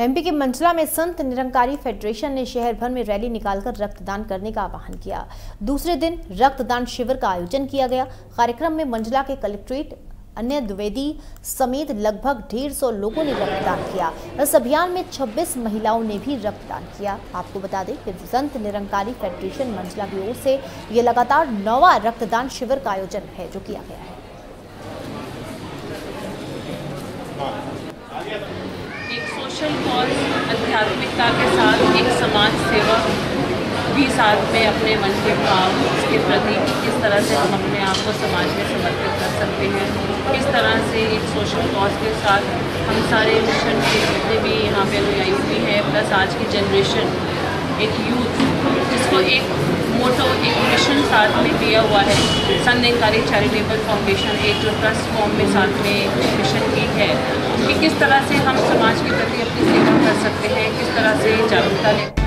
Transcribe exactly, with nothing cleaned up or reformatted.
MP के मंचला में Sant Nirankari federation ने शहर भर में रैली निकालकर रक्तदान करने का आह्वान किया। दूसरे दिन रक्तदान शिविर का आयोजन किया गया। कार्यक्रम में मंचला के कलेक्ट्रेट अन्य द्विवेदी समेत लगभग डेढ़ सौ लोगों ने रक्तदान किया। इस अभियान में छब्बीस महिलाओं ने भी रक्तदान किया। आपको बता दें कि संत निरंकारी फेडरेशन मंचला की ओर से ये लगातार नौवां रक्तदान शिविर का आयोजन है जो किया गया है। एक सोशल कॉज आध्यात्मिकता के साथ एक समाज सेवा भी साथ में अपने मन के भाव उसके प्रति किस तरह से हम अपने आप को समाज में समर्पित कर सकते हैं, किस तरह से एक सोशल कॉज के साथ हम सारे मिशन के जितने भी यहाँ पे अनुयायी हैं प्लस आज की जनरेशन एक यूथ जिसको एक मोटो एक मिशन साथ में दिया हुआ है। संत निरंकारी चैरिटेबल फाउंडेशन एक जो ट्रस्ट फॉर्म में साथ में मिशन की है कि किस तरह से हम समाज के प्रति अपनी सेवा कर सकते हैं, किस तरह से जागरूकता ले